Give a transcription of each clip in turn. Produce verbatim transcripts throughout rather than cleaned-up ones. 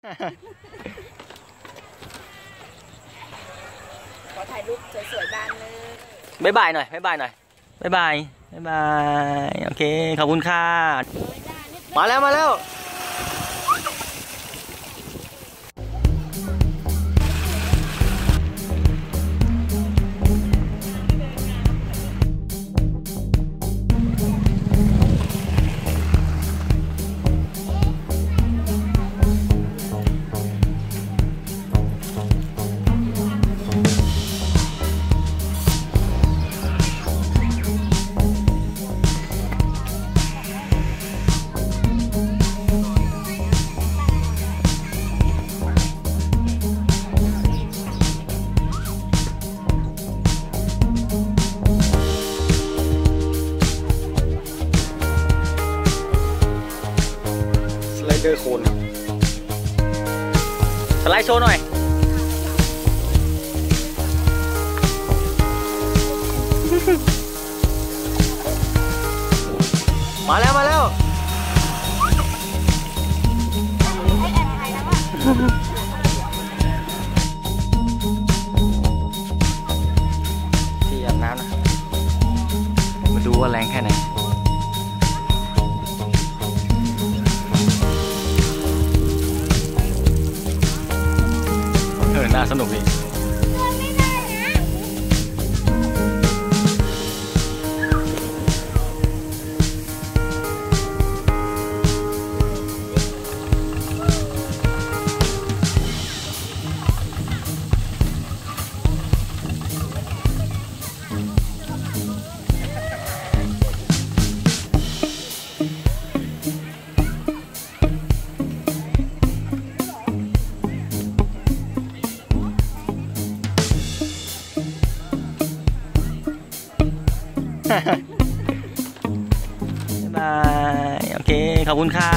ขอถ่ายรูปสวยๆบ้านเลยบ๊ายบายหน่อยบ๊ายบายหน่อยบ๊ายบายบ๊ายบายโอเคขอบคุณค่ะมาแล้วมาแล้วเจอโคนสไลด์โชว์หน่อยมาแล้วมาแล้วที่อาบน้ำนะมาดูว่าแรงแค่ไหนน่าสนุกดีบ๊ายบายโอเคขอบคุณค่ะ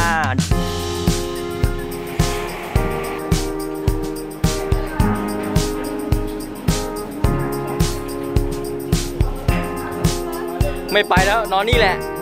ไม่ไปแล้วนอนนี่แหละ